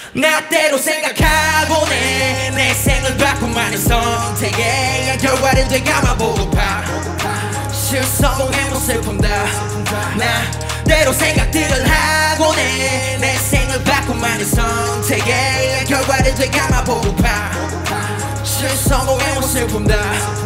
나대로 생각하고 내 생을 바꾼 많은 선택에 결과를 되감아보고파 실성의 슬픔 다 나대로 생각들을 하고 내 생을 바꾼 많은 선택에 결과를 되감아보고파 실성의 슬픔 다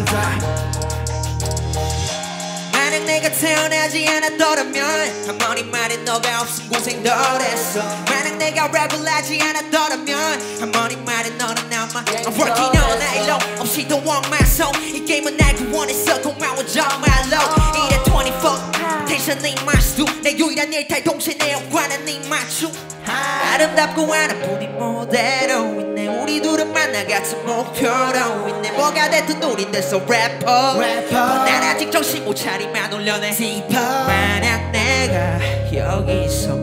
만약 내가 태어나지 않았더라면 어머니 말에 너가 없은 고생 덜 했어 만약 내가 랩을 하지 않았더라면 어머니 말에 너는 남아 I'm working all night long 없이 더 want my soul 이 게임은 날 구원했어 고마워 정말로 이래 24 텐션이 마시도 내 유일한 일탈 동시에 내 영광은 네 맞춤 아름답고 하나뿐인 모델로 있네 우리 둘은 만나 같은 목표로 있네 뭐가 됐든 우린 됐어 래퍼 난 아직 정신 못 차리만 올려내 만약 내가 여기서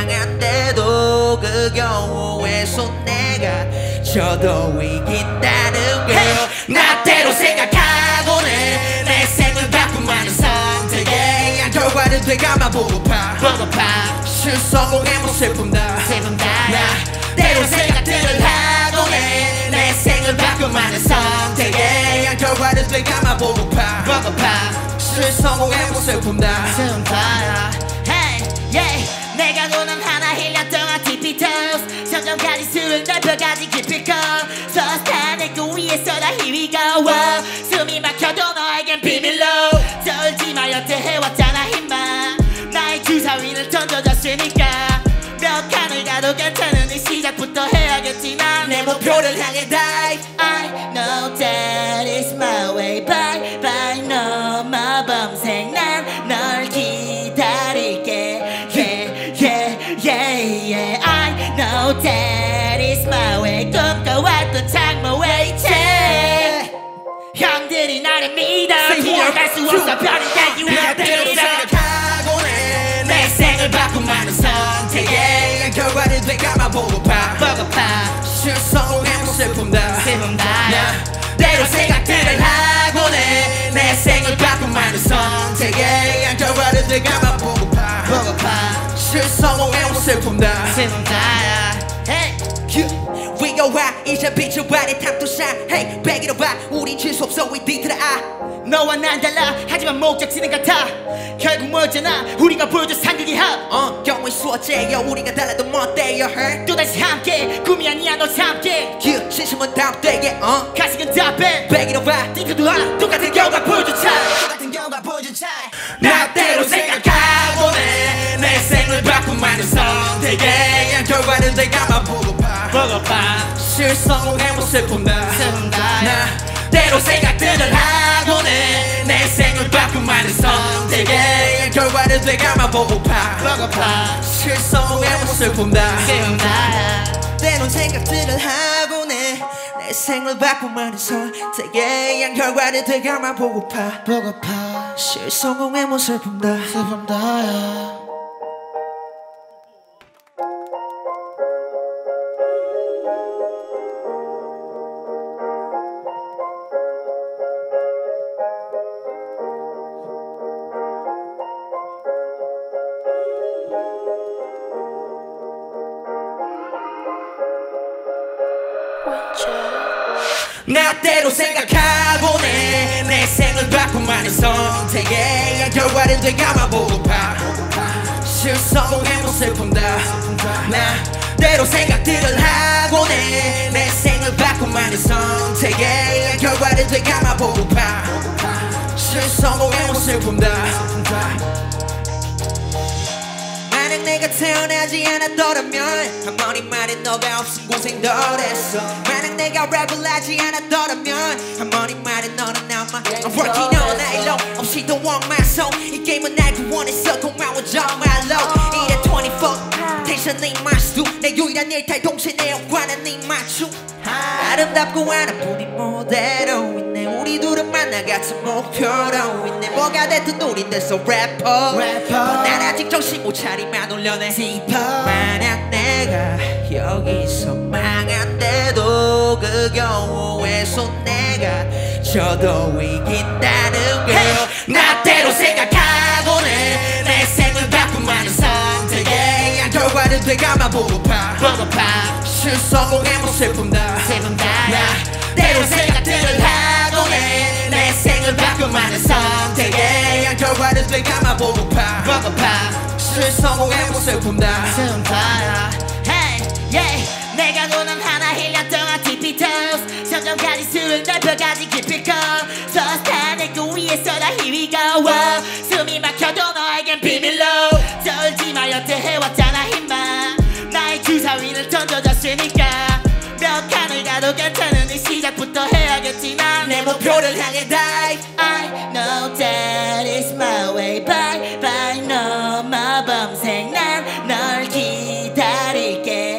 망한데도 그 경우에서 내가 저도 이긴다는 걸 나대로 생각하고 내 생을 바꾼 많은 선택에 결과를 되감아보고파 실성공의 슬픔 다 나대로 생각들을 하고 내 생을 바꾼 많은 선택에 결과를 되감아보고파 실성공의 슬픔 다 Hey, yeah. 내가 노는 하나 1년 동안 TP-Toes 점점까지 술을 넓혀가지 깊이 걸 서스탄의 그 위에서 다 here we go 숨이 막혀도 너에겐 비밀로 떨지마 여태 해왔잖아 힘만 나의 주사위를 던져줬으니까 몇 칸을 가도 괜찮은 이 시작부터 해야겠지 난 내 목표를 향해 dive I know that is my way bye bye 너마 범생 난 널 기다릴게 yeah yeah yeah yeah I know that is my way 꿈꿔왔던 장모 waiting 형들이 나를 믿어 기억할 수 없어 별이 되기 위해 생각하고 내 생을 바꾼 많은 선택에 결과를 되감아보고파 실성의 슬픔 다 나대로 생각들을 하고 내 생을 바꾼 많은 선택에 결과를 되감아보고파 실성의 슬픔 다 위로와 이제 빛을 발에 탐투샷 Hey 백이로 봐 우린 질수 없어 we 뒤틀어 너와 난 달라 하지만 목적지는 같아 결국 뭐였잖아 우리가 보여준 상극이 합 경우의 수어째요 우리가 달라도 멋대요 hurt 또다시 함께 꿈이 아니야 너 함께 진심은 다음대에 가식은 답해 백이로 봐 띵크도 하나 똑같은 결과 보여준 차 나대로 생각하고 내 생을 바꾼 많은 선택에 결과는 되감아보고파 실성의 슬픔 다 나대로 생각들을 하고 내 생을 바꾼 많은 선택에 결과를 되감아보고파 실성의 슬픔 다 때론 생각들을 하고 내 생을 바꾼 많은 선택에 결과를 되감아보고파 실성공의 슬픔 다 나대로 생각하고 내 생을 바꾼 많은 선택에 결과를 되감아보고파 실성공의 슬픔 다 나대로 생각들을 하고 내 생을 바꾼 많은 선택에 결과를 되감아보고파 실성공의 슬픔 다 만약 내가 태어나지 않았더라면 어머니 말에 너가 없은 고생 덜 했어 만약 내가 랩을 하지 않았더라면 어머니 말에 너는 남아 I'm working all night long 없이 더 want my soul 이 게임은 날 구원했어 고마워 정말로 이래 24 텐션이 마시도 내 유일한 일탈 동시에 내 영광은 네 맞춤 아름답고 하나뿐인 모델로 있네 우리 둘은 만나 같은 목표로 있네 뭐가 됐든 우린 됐어 래퍼 난 아직 정신 못 차리만 올려내 만약 내가 여기서 망한데도 그 경우에서 내가 저도 이긴다는 걸 나대로 생각하고 내 생을 바꾼 많은 선택에 결과를 되감아보고파 실성공의 뭐 슬픔다 때로 생각들을 하고 내 생을 바꾸만한 선택에 양 결과를 되감아 보고파 실성공의 뭐 슬픔다 Hey, yeah. 내가 노는 하나 1년 동안 tippy toes 점점 가지수를 넓혀가지 깊이 커 서스탄의 그 위에서 다 here we go 숨이 막혀도 너에겐 비밀로 떨지 마 여태 해왔잖아 힘만 나의 주사위를 던져줬으니까 몇 칸을 가도 괜찮은 이 시작부터 해야겠지 난 내 목표를 향해 dive I know that is my way bye bye no my 범생 난 널 기다릴게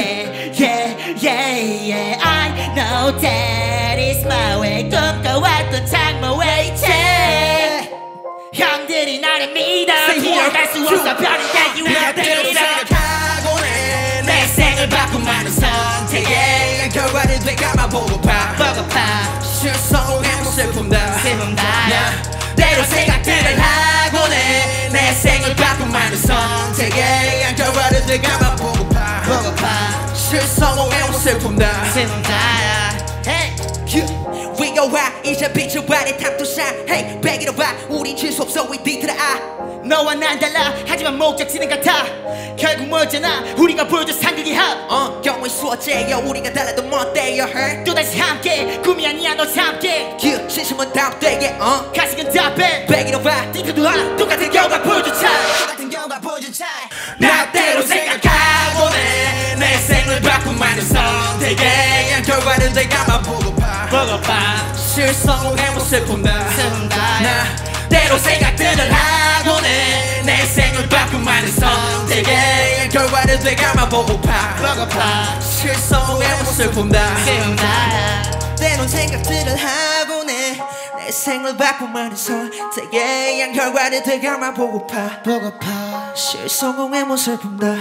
yeah I know that is my way 꿈꿔왔던 창문 waiting 형들이 나를 믿어 기억할 수 없어 별인데 you are the 생각하고 내 생을 바꾸만한 선택에 결과를 되감아 보고파 실성공의 뭐 슬픔다 때로 생각들을 하고 내 생을 바꾸만한 선택에 결과를 되감아 보고파 실성공의 뭐 슬픔다 Hey 위로와 이제 빛을 발에 탐도 shine Hey 백이로 봐 우린 질수 없어 we did it 너와 난 달라 하지만 목적지는 같아 결국 뭐였잖아 우리가 보여준 상극이 합 경우의 수어제여 우리가 달라도 멋대여 hurt 또다시 함께 꿈이 아니야 너 함께 진심은 다음되게 가식은 답해 백이로 봐 띵크도 하 똑같은 결과 보여준 나 때로 생각하고 내 생을 바꾸만한 선택에 결과는 되감아 보고파 실성공의 뭐 슬픔다 나 때로 생각들을 하고 내 생을 바꾸만한 선택에 결과를 되감아 보고파 실성공의 뭐 슬픔다 때론 생각들을 하고 내 생을 바꾸만한 선택에 결과를 되감아 보고파 실성공의 뭐 슬픔다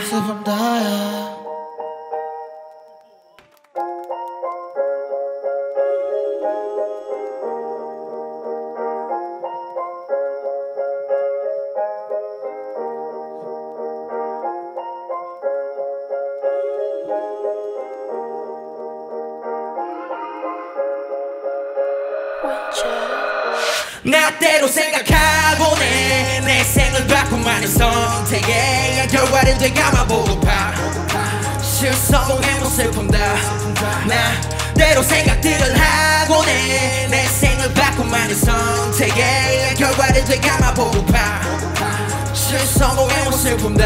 나 때로 생각하고 내 생을 바꾸만한 선택에 결과를 되감아 보고파 실성공의 뭐 슬픔다 나 때로 생각들을 하고 내 생을 바꾸만한 선택에 결과를 되감아 보고파 실성공의 뭐 슬픔다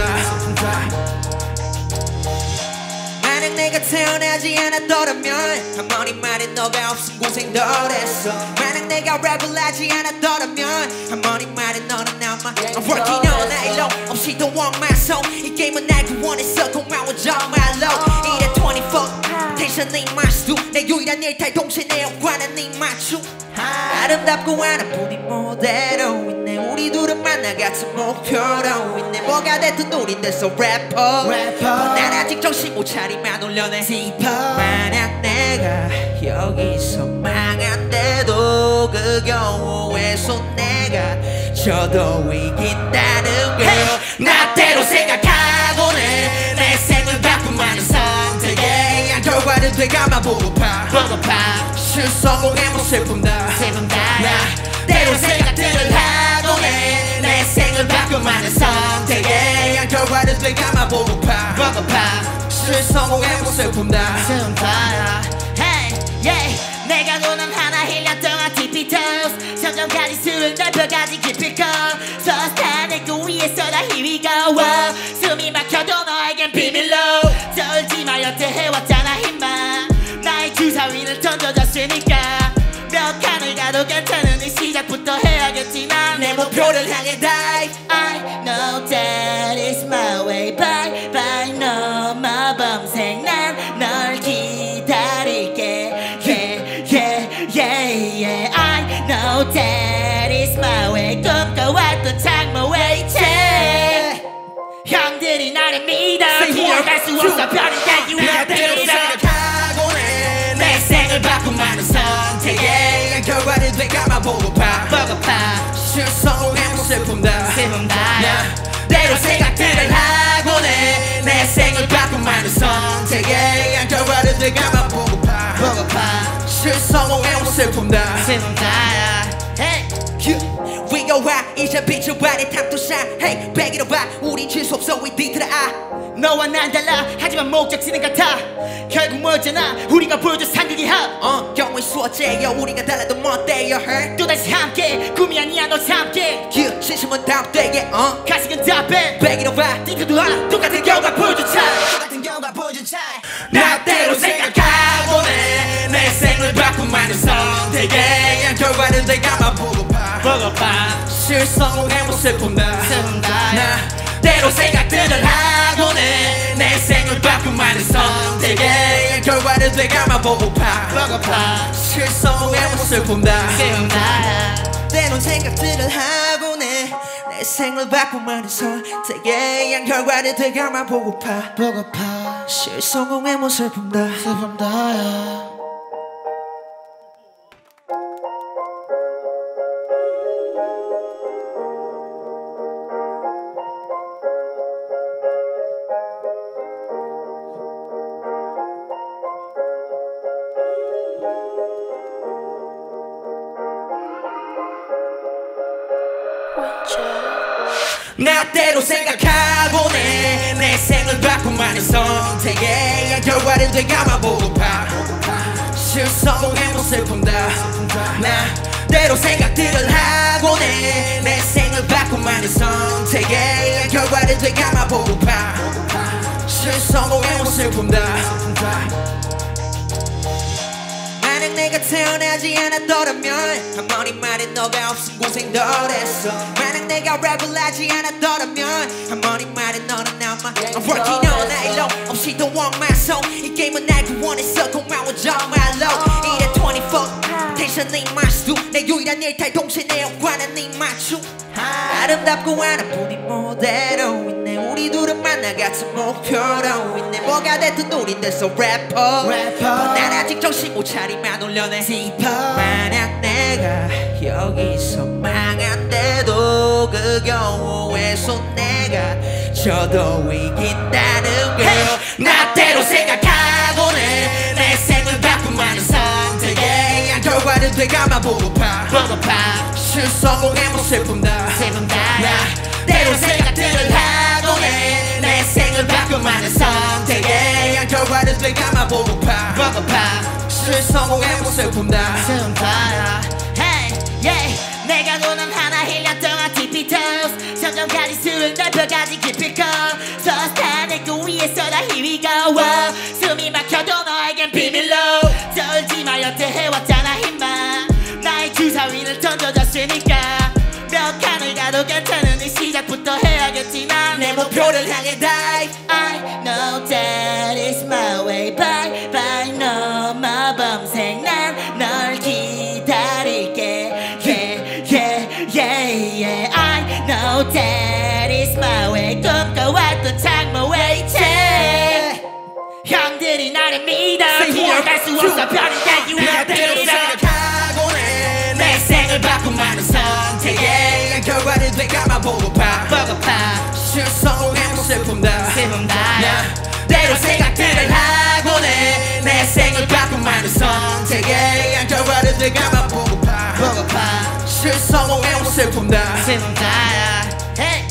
만약 내가 태어나지 않았더라면 한 번의 말에 너가 없은 고생도 했어 만약 내가 랩을 하지 않았더라면 한 번의 말에 너는 남아 I'm working all night long 없이 더 want my soul 이 게임은 날 구원했어 고마워 정말로 이래 24 텐션이 마스도 내 유일한 일탈 동시에 내 영광은 네 맞춤 아름답고 하나뿐인 무대로 있네 우리 둘은 만나 같은 목표로 있네 뭐가 됐든 우린 됐어 래퍼 난 아직 정신 못 차리만 올려내 만약 내가 여기서 망한데도 그 경우에서 내가 져도 이긴다는 걸 나 때로 생각하고 내 생을 바꾸만한 선택에 결과를 되감아 보고파 실성공의 뭐 슬픔다 나 때로 생각들을 하고 내 생을 바꾸만한 선택에 결과를 되감아 보고파 실성공의 뭐 슬픔다 Hey, yeah. 내가 노는 하나 1년 동안 tippy toes 점점 가지수를 넓혀가지 깊이 커 서스탄의 그 위에서 다 here we go 숨이 막혀도 너에겐 비밀로 떨지 마 여태 해왔잖아 힘만 나의 주사위를 던져줬으니까 몇 칸을 가도 괜찮은 이 시작부터 해야겠지 난 내 목표를 향해 dive I know that is my way bye bye no my 범생 난 널 기다릴게 yeah I know that is my way 꿈꿔왔던 창문 waiting 형들이 나를 믿어 기억할 수 없어 별인데 you are the 생각하고 내 생을 바꾸만한 선택에 결과를 되감아 보고파 실성공의 뭐 슬픔다 나 때로 생각들을 하고 내 생을 바꾸만한 선택에 내가만 보고파 실성공해 슬픔다 Hey 위로와 이제 빛을 발에 탑도 shine Hey 백이로 봐 우린 질수 없어 we did to the eye 너와 난 달라 하지만 목적지는 같아 결국 뭐였잖아 우리가 보여준 상극이 합 경우의 수어째요 우리가 달라도 멋대요 hurt 또다시 함께 꿈이 아니야 너 함께 진심은 다음되게 가식은 답해 백이로 봐 띵크도 하나 똑같은 결과 보여준 차이 나대로 생각하고내 내 생을 바꾸만은 선택에 결과는 내가만 보고파 실성공해 못 슬픈다 나대로 생각들을 하고내 내 생을 바꾸만은 선택에 결과는 내가만 보고파 실성공해 못 슬픈다 때론 생각들을 하고 내 생을 바꾸만은 선택에 결과는 내가만 보고파 실성공해 못 슬픈다 나대로 생각하고 내 생을 바꾸만은 선택에 결과는 내가만 보고파 실성공해 못 슬픈다 나대로 생각들을 하고 내 생을 바꾸만은 선택에 결과는 내가만 보고파 실성공해 못 슬픈다 만약 내가 태어나지 않았더라면 한 번의 말에 너가 없은 고생도 했어 만약 내가 랩을 하지 않았더라면 한 번의 말에 너는 남아 I'm working all night long 없이 don't want my soul 이 게임은 날 구원했어 고마워 정말로 이래 24 텐션이 마스도 내 유일한 일탈 동시에 내 영관은 네 맞춤 아름답고 하나뿐인 모델로 있네 우리 둘은 만나 같은 목표로 있네 뭐가 됐든 우린 됐어 래퍼 난 아직 정신 못 차리만 올려내 만약 내가 여기서 망한데도 그 경우에서 내가 저도 이긴다는 걸 나대로 생각하고 내 생을 바꾸만은 선택에 결과는 내가만 보고파 실성공해 못 슬픈다 나대로 생각들을 하고 내 생을 바꾸만은 선택에 결과는 내가만 보고파 실성공해 못 슬픈다 Hey yeah 내가 노는 하나 1년 동안 TP toes 점점 가진 수를 넓혀가지 깊이 커 서스탄의 그 위에서 다 here we go 숨이 막혀도 너에겐 비밀로 떨지마 여태 해왔잖아 힘만 나의 주사위를 던져줬으니까 몇 칸을 가도 괜찮은 이 시작부터 해야겠지만 내 목표를 향해 dive I know that it's my way bye bye 너마 범생 난 널 기다릴게 yeah yeah yeah yeah I know that it's my way 꿈꿔왔던 창모 waiting 형들이 나를 믿어 기억할 수 없어 별이 되기 위해 나대로 생각하고 내 생을 바꾸만은 선택에 결과는 내가만 보고파 실성공해 못 슬픈다 나대로 생각들을 하고 내 생을 바꾸만은 선택에 결과는 내가만 보고파 실성공해 못 슬픈다 Hey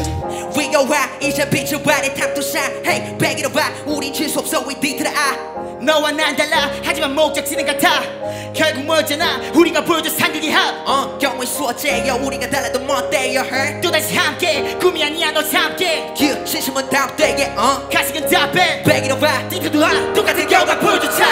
위로와 이제 빛을 발에 탑도 shine Hey 백이로 봐 우린 질수 없어 we did to the eye 너와 난 달라 하지만 목적지는 같아 결국 뭐였잖아 우리가 보여준 상극이 합 경우의 수어째요 우리가 달라도 멋대요 hurt 또다시 함께 꿈이 아니야 너 함께 진심은 다음되게 가식은 답해 백이로 봐 띵크도 하나 똑같은 결과 보여준 차이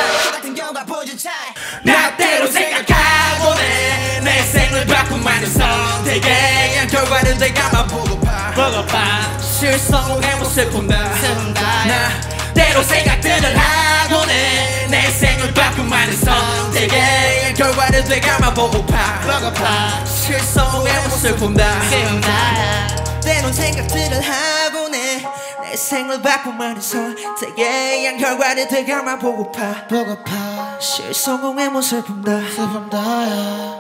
나대로 생각하고 내 생을 바꾸만은 선택에 결과는 내가만 보고파 실성공해 못 슬픈다 나대로 생각들을 하고 내 생을 바꾸만은 선택에 결과는 내가만 보고파 실성공해 못 슬픈다 때론 생각들을 하고 내 생을 바꾸만은 선택에 결과는 내가만 보고파 실성공해 못 슬픈다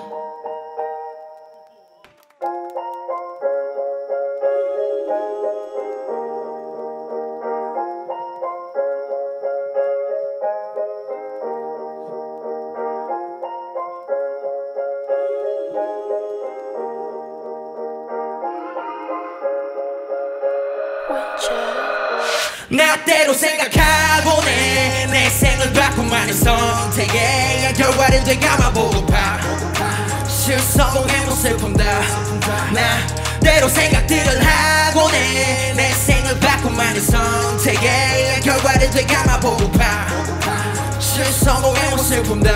나대로 생각하고 내 생을 바꾸만의 선택에 결과를 되감아보고파 실성의 모습 본다 나대로 생각들을 하고 내 생을 바꾸만의 선택에 결과를 되감아보고파 실성의 모습 본다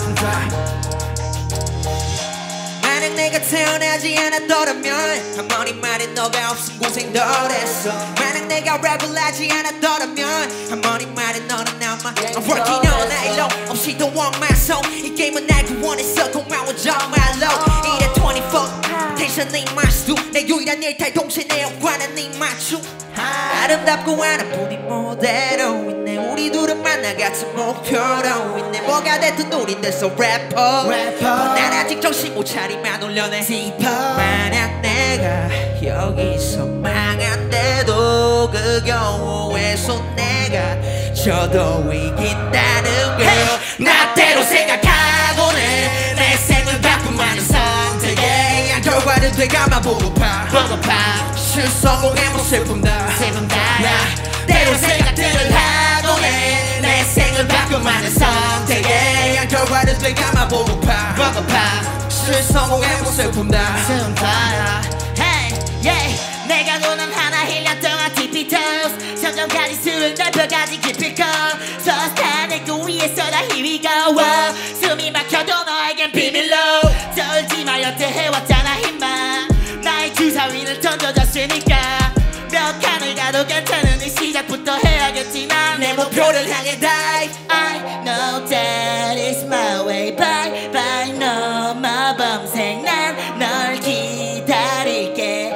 만약 내가 태어나지 않았더라면 한 번의 말에 너가 없은 고생도 했어 만약 내가 랩을 하지 않았더라면 한 번의 말에 너는 남아 I'm working all night long 없이 don't want my soul 이 게임은 날 구원했어 고마워 정말로 이래 24 텐션이 마스도 내 유일한 일탈 동시에 내 영관은 네 맞춤 아름답고 하나뿐인 모델로 있네 우리 둘은 만나 같은 목표로 있네 뭐가 됐든 우린 됐어 래퍼 난 아직 정신 못 차리만 올려내 만약 내가 여기서 망한데도 그 경우에서 내가 저도 이긴다는 걸 나대로 생각하고 내 생을 바꾸만의 선택에 결과를 되감아보고파 실성의 모습 본다 나대로 생각들을 하고 내 생을 바꾸만의 선택에 결과를 되감아보고파 실성의 모습 본다 Hey, yeah. 내가 노는 하나 1년 동안 TP toes 점점 가지수를 넓혀가지 깊이 커 서스타는 그 위에서 다 here we go 숨이 막혀도 너에겐 비밀로 떨지마 여태 해왔잖아 힘만 나의 주사위를 던져줬으니까 몇 칸을 가도 괜찮은 이 시작부터 해야겠지만 내 목표를 향해 dive I know that it's my way bye bye 너마 범생 난 널 기다릴게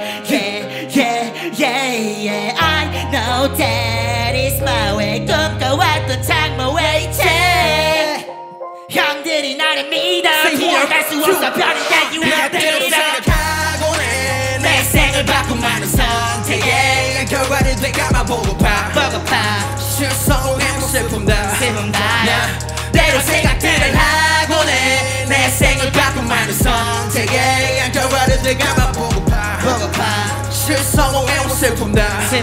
yeah I know that it's my way 꿈꿔왔던 장모 waiting 형들이 나를 믿어 기어갈 수 없어 별인데 you have to 생각하고 내 생을 바꾸만의 선택에 결과를 되감아보고파 실성의 모습 본다 나대로 생각들을 하고 내 생을 바꾸만의 선택에 결과를 되감아보고파 실성의 모습 본다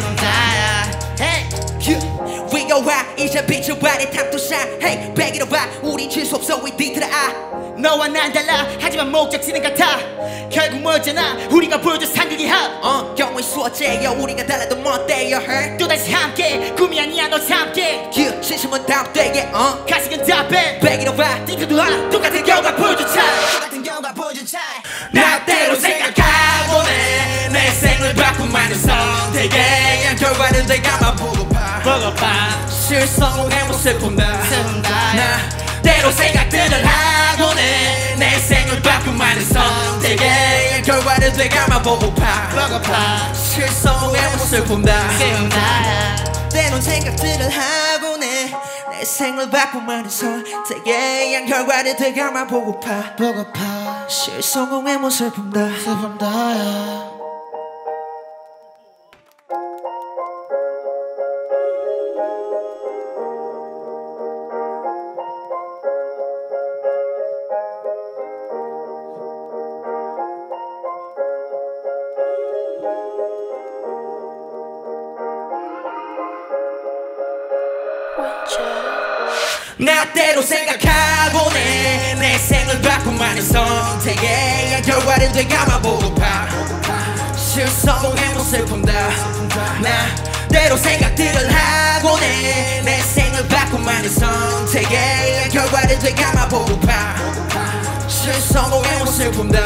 위로와 이제 빛을 발에 탐도샷 Hey 백이로 봐 우린 질수 없어 we 뒤틀어 너와 난 달라 하지만 목적지는 같아 결국 뭐였잖아 우리가 보여준 상극이 합 경우의 수어째요 우리가 달라도 멋대요 her 또다시 함께 꿈이 아니야 너 함께 신심은 다음되게 가식은 답해 백이로 봐 띵크도 하나 똑같은 결과 보여준 차 나대로 생각하고 내 생을 바꾸만의 선택에 결과를 되감아보고파 실성의 모습 본다 나대로 생각들을 하고 내 생을 바꾸만의 선택에 결과를 되감아보고파 실성의 모습 본다 때론 생각들을 하고 내 생을 바꾸만의 선택에 결과를 되감아보고파 실성의 모습 본다 나대로 생각하고 내 생을 바꾸만의 선택에 결과를 되감아보고파 실성의 모습 본다 나대로 생각들을 하고 내 생을 바꾸만의 선택에 결과를 되감아보고파 실성의 모습 본다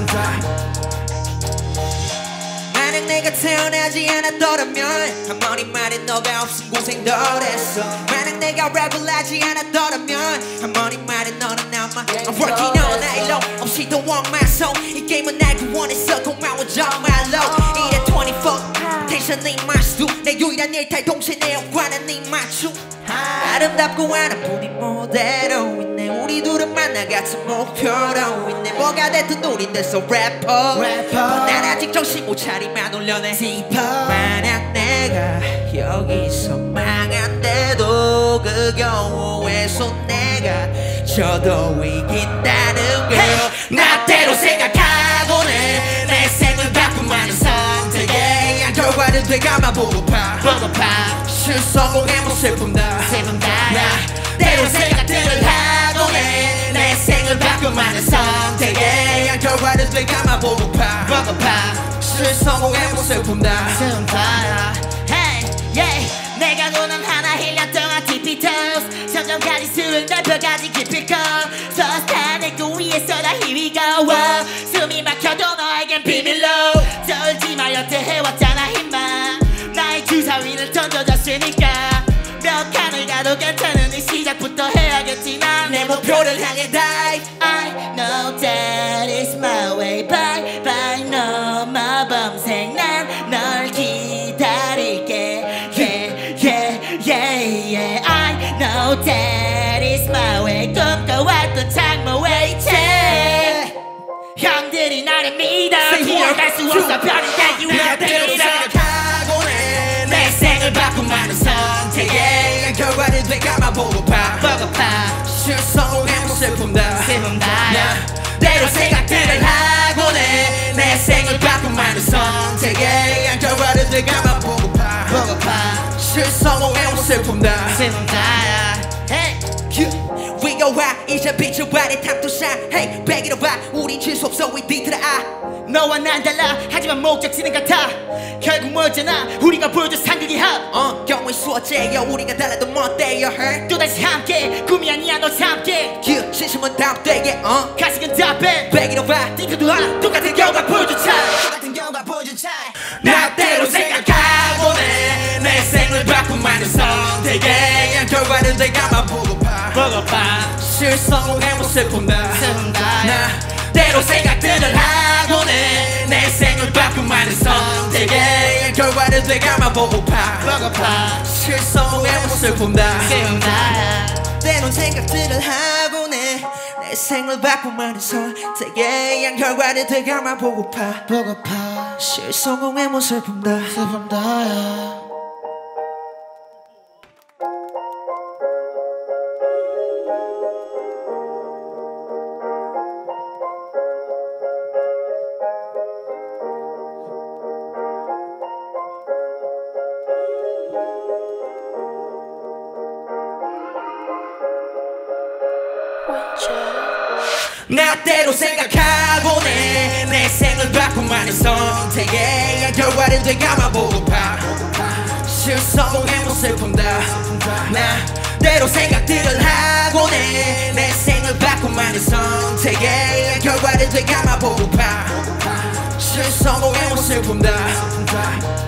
만약 내가 태어나지 않았더라면 한 번의 말에 너가 없은 고생도 했어 만약 내가 랩을 하지 않았더라면 한 번의 말에 너는 남아 I'm working all night long 없이 don't want my soul 이 게임은 날 구원했어 고마워 정말로 이래 24 텐션이 마스도 내 유일한 일탈 동시에 내 영관은 네 맞춤 아름답고 하나뿐인 모델로 있네 우리 둘은 만나 같은 목표로 있네 뭐가 됐든 우린 됐어 래퍼 난 아직 정신 못 차리만 올려내 만약 내가 여기서 망한데도 그 경우에서 내가 저도 이긴다는 걸 나대로 생각하고 내 생을 바꾸만의 선택에 결과를 결과를 되감아 보고파 실성공의 뭐 슬픔 다야 때로 생각들을 하곤 해내 생을 바꿀 만한 선택에 한 결과를 되감아 보고파 실성공의 뭐 슬픔 다야 Hey, yeah. 내가 노는 하나 1년 동안 tippy toes 점점 가지수를 넓혀가지 깊이 커서 스타는 그 위에서 다 here we go 숨이 막혀도 너에겐 비밀로 떨지마 여태 해왔잖아 힘만 나의 주사위를 던져줬으니까 몇 칸을 가도 괜찮은 이 시작부터 해야겠지만 내 목표를 향해 dive I know that it's my way bye bye 너마 범생 난 널 기다릴게 yeah I know that it's my way 꿈꿔왔던 창문 waiting 형들이 나를 믿어 기억할 수 없어 편인데 you have to 생각하곤 해내 생을 바꿀 만한 선택에 결과를 되감아 보고파 실성공의 뭐 슬픔 다야 때로 생각들을 하곤 해내 생을 바꿀 만한 선택에 결과를 되감아 보고파 실성공의 뭐 슬픔 다야 위로와 이제 빛을 발에 탑도사 Hey 백이로 봐 우린 질속서 we did to the eye 너와 난 달라 하지만 목적지는 같아 결국 뭐였잖아 우리가 보여준 상극이 합 경우의 수어째요 우리가 달라도 멋대요 her 또다시 함께 꿈이 아니야 너 함께 신심은 다음되게 가식은 답해 백이로 봐 띵크도 하나 똑같은 결과 보여준 차 나 때로 생각하곤 해내 생을 바꿀 만한 선택에 결과를 되감아 보고파 실성공의 뭐 슬픔 다야 때로 생각들을 하곤 해내 생을 바꿀 만한 선택에 결과를 되감아 보고파 실성공의 뭐 슬픔 다야 때론 생각들을 하곤 해내 생을 바꿀 만한 선택에 결과를 되감아 보고파 실성공의 뭐 슬픔 다야 나 때로 생각하곤 해내 생을 바꿀 만한 선택에 결과를 되감아 보고파 실성공의 뭐 슬픔 다나 때로 생각들을 하곤 해내 생을 바꿀 만한 선택에 결과를 되감아 보고파 실성공의 뭐 슬픔 다야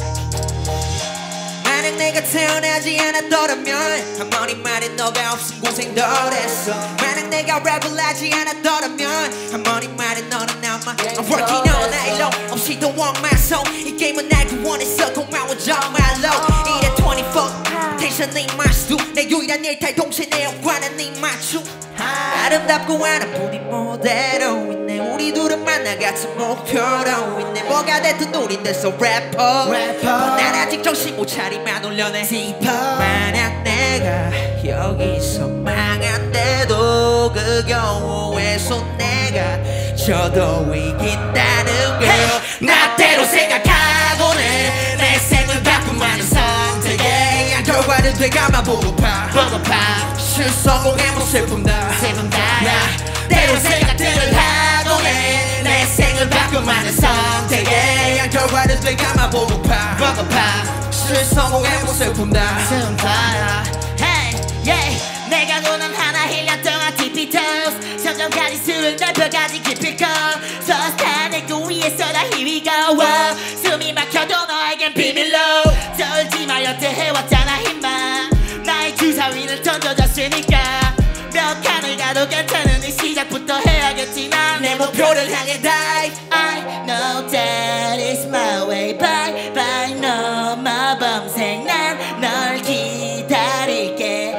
만약 내가 태어나지 않았더라면 어머니 말에 너가 없은 고생 덜 했어 만약 내가 랩을 하지 않았더라면 어머니 말에 너는 남아 I'm working all night long 없이 don't want my soul 이 게임은 날 구원했어 고마워 정말로 이래 24 텐션이 마스도 내 유일한 일탈 동시에 내 영관은 네 맞춤 아름답고 하나뿐인 무대로 있네 우리 둘은 만나 같은 목표로 있네 뭐가 됐든 우린 됐어 래퍼 난 아직 정신 못 차리만 올려내 만약 내가 여기서 망한데도 그 경우에서 내가 저도 이긴다는 걸 나 때로 생각하곤 해내 생을 바꿀 만한 선택에 결과를 되감아 보고파 실성공의 뭐 슬픔 다야 때로 생각들을 하곤 해내 생을 바꿀 만한 선택에 결과를 되감아 보고파 실성공의 뭐 슬픔 다야 Hey, yeah. 내가 노는 하나 1년 동안 tippy toes 점점 가지수를 넓혀가지 깊이 커서 스타는 그 위에서 다 here we go 숨이 막혀도 너에겐 비밀로 떨지마 여태 해왔잖아 힘만 나의 주사위를 던져줬으니까 몇 칸을 가도 괜찮은 이 시작부터 해야겠지만 내 목표를 향해 dive I know that it's my way bye bye 너마 범생 난 널 기다릴게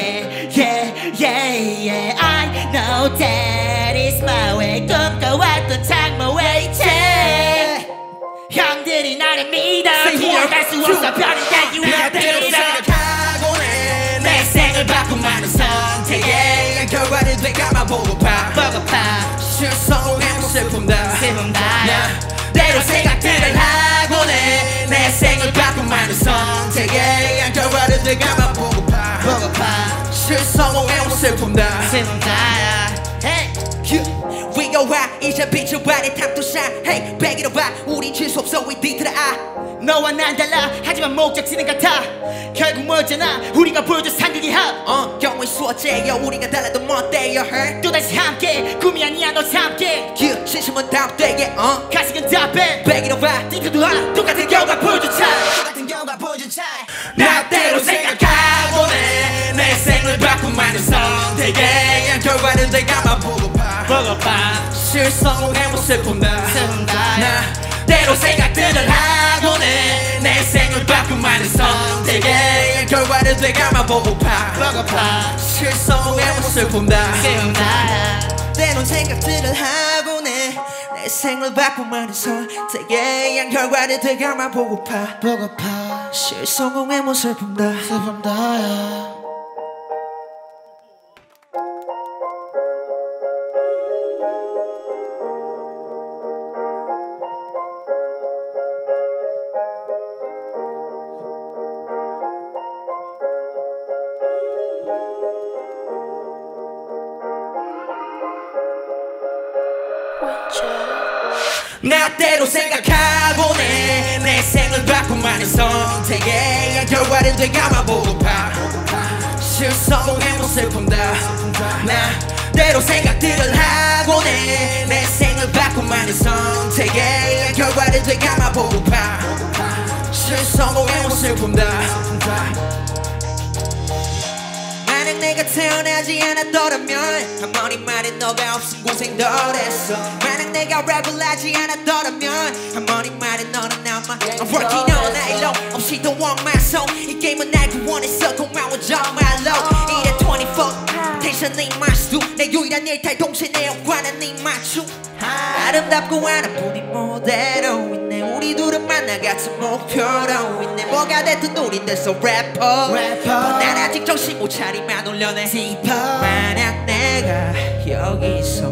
yeah I know that it's my way 꿈꿔왔던 창문 waiting 형들이 나를 믿어 기억할 수 없어 편인데 you have to 생각하곤 해내 생을 바꿀 만한 선택에 결과를 되감아 보고파 실성공의 뭐 슬픔 다야 때로 생각들을 하곤 해내 슬픔다 Hey 위로와 이제 빛을 발에 탑도사 Hey 백이로 봐 우린 질수 없어 we did to the eye 너와 난 달라 하지만 목적지는 같아 결국 뭐였잖아 우리가 보여준 상극이 합 경우의 수어째요 우리가 달라도 멋대요 her 또다시 함께 꿈이 아니야 너 함께 진심은 다음되게 가식은 답해 백이로 봐 띵크도 하나 똑같은 결과 보여준 차이 나대로 생각하고 내 생을 바꾸만의 선택에 결과는 내가만 보고파 실성의 모습 본다 나대로 생각들을 하고 내 생을 바꾸만의 선택에 결과는 내가만 보고파 실성의 모습 본다 때론 생각들을 하고 내 생을 바꾸만의 선택에 결과를 내가만 보고파 실성의 모습 본다 나대로 생각하고 내 생을 바꾸만의 선택에 결과를 내가만 보고파 실성의 모습 본다 나대로 생각들을 하고 내 생을 바꾸만의 선택에 결과를 내가만 보고파 실성의 모습 본다 만약 내가 태어나지 않았더라면 한 번의 말에 너가 없은 고생 덜 했어 만약 내가 랩을 하지 않았더라면 한 번의 말에 너는 남아 I'm working all night long 없이 don't want my soul 이 게임은 날 구원했어 고마워 정말로 이래 24 텐션이 마스두 내 유일한 일탈 동시에 내 영관은 네 맞춤 아름답고 하나뿐인 모델로 있네 우리 둘은 만나 같은 목표로 있네 뭐가 됐든 우린 됐어 래퍼 난 아직 정신 못 차리만 올려내 만약 내가 여기서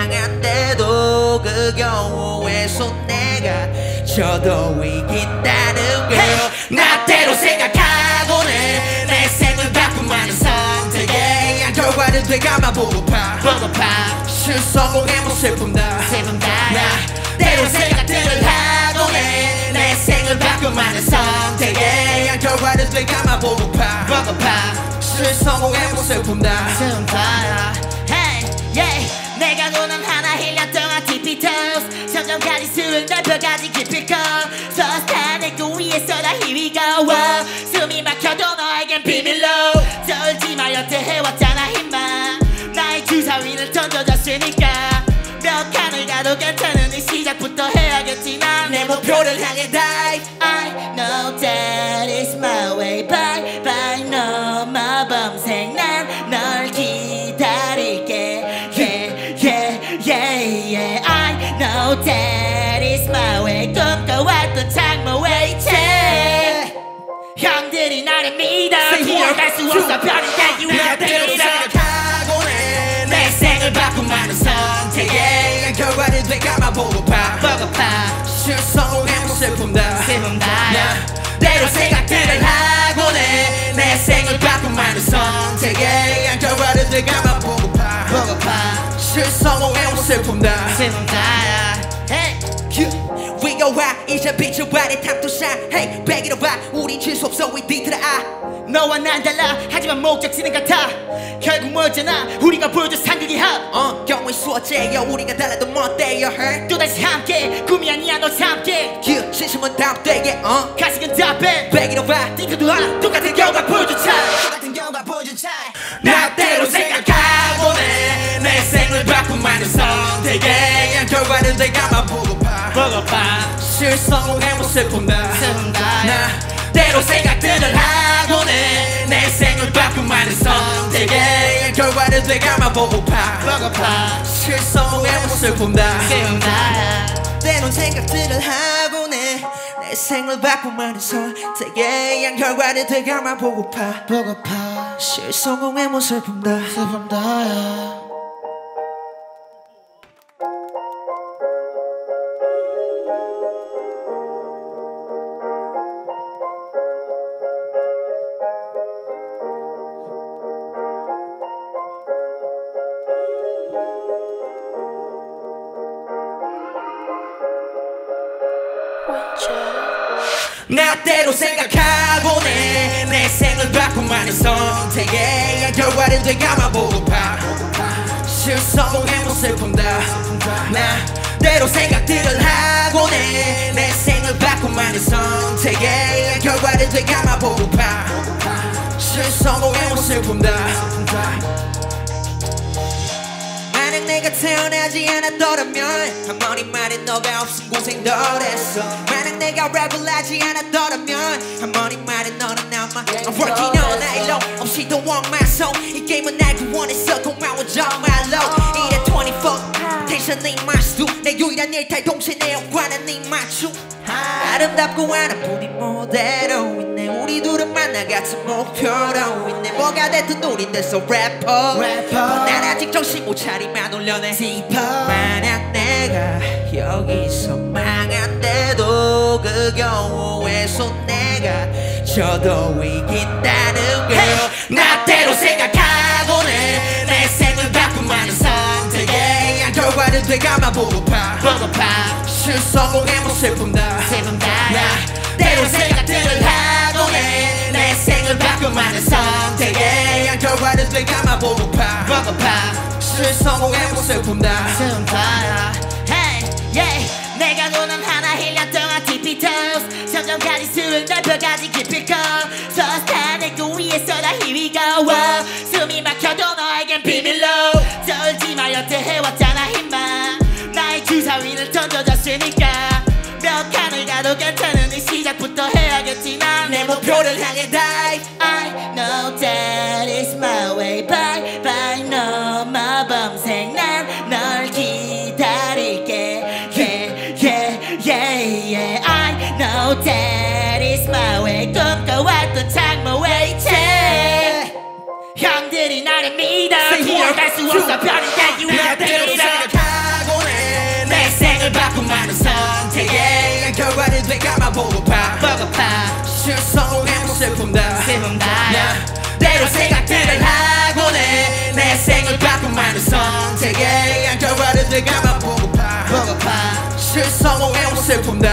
망한데도 그 경우에서 내가 저도 이긴다는 걸 나대로 생각하고 내 생을 바꾸만의 선택에 결과를 내가만 보고파 실성의 모습 본다 나대로 생각들을 하고 내 생을 바꾸만의 선택에 결과를 내가만 보고파 실성의 모습 본다 Hey yeah 내가 노는 하나 1년 동안 TP toes 점점 가지수를 넓혀가지 깊이 커 서스타는 그 위에서 다 here we go 숨이 막혀도 너에겐 비밀로 떨지 마 여태 해왔잖아 힘만 나의 주사위를 던져줬으니까 몇 칸을 가도 괜찮은 이 시작부터 해야겠지만 내 목표를 향해 dive I know that it's my way bye bye 너마 범생 난 널 기다릴게 yeah yeah yeah yeah I know that it's my way 꿈꿔왔던 창모 waiting 형들이 나를 믿어 기억할 수 없어 별인데 you have to 생각하고 내 생을 바꾸만의 선택에 결과를 내가만 보고파 실성의 모습 본다 나대로 생각들을 하고 내 생을 바꾸만의 선택에 결과를 내가만 보고파 실성의 모습 본다 Hey 위로와 이제 빛을 발에 탑도사 Hey 백이로 봐 우린 질수 없어 we did to the eye 너와 난 달라 하지만 목적지는 같아 결국 뭐였잖아 우리가 보여준 상극이 합 경우의 수어째요 우리가 달라도 멋대요 her 또다시 함께 꿈이 아니야 너 함께 진심은 다음되게 가식은 답해 백이로 봐 띵크도 하나 똑같은 결과 보여준 차이 나대로 생각하고 내 생을 바꾸만의 선택에 결과를 내가만 보고파 실성의 모습 본다 나대로 생각들을 하고 내 생을 바꾸만의 선택에 결과를 내가만 보고파 실성의 모습 본다 때론 생각들을 하고 내 생을 바꾸만의 선택에 결과를 내가만 보고파 실성의 모습 본다 나대로 생각하고 내 생을 바꾸만의 선택에 결과는 되감아 보고파 실성공해 못 슬픈다 나대로 생각들을 하고 내 생을 바꾸만의 선택에 결과는 되감아 보고파 실성공해 못 슬픈다 만약 내가 태어나지 않았더라면 한 번만에 너가 없은 고생 덜 했어 만약 내가 랩을 하지 않았더라면 한 번만에 너는 남아 I'm working all night long 없이 don't want my soul 이 게임은 날 구원했어 고마워 정말로 이래 24 텐션 네 마스도 내 유일한 일탈 동시에 내 영광은 네 맞춤 아름답고 하나뿐인 모델로 있네 우리 둘은 만나 같은 목표로 있네 뭐가 됐든 우린 됐어 래퍼 난 아직 정신 못 차리만 올려내 만약 내가 여기서 망한데도 그 경우에서 내가 저도 이긴다는 걸 나대로 생각하고 내 생을 바꾸만의 선택에 결과는 되감아 보고파 실성공해 못 슬픈다 나대로 생각들을 하고 내 생을 바꾸만의 선택에 결과는 되감아 보고파 실성공해 못 슬픈다 Hey, yeah. 내가 노는 하나 1년 동안 TP toast 점점까지 술을 넓혀가지 깊이 고 서스타는 그 위에서 다 here we go 숨이 막혀도 너에겐 비밀로 떨지마 여태 해왔잖아 힘만 나의 주사위를 던져줬으니까 몇 칸을 가도 괜찮은 이 시작부터 해야겠지만 내 목표를 향해 dive I know that it's my way bye bye no my 범생 난 널 기다릴게 yeah I know that it's my way 꿈꿔왔던 창모 waiting 형들이 나를 믿어 기억할 수 없어 별인데 you have to get up 내 생을 바꾸만의 선택에 결과는 되감아 보고파 실성공해 못 슬픈다 나대로 생각들을 하고 내 생을 바꾸만의 선택에 결과는 되감아 보고파 실성공해 못 슬픈다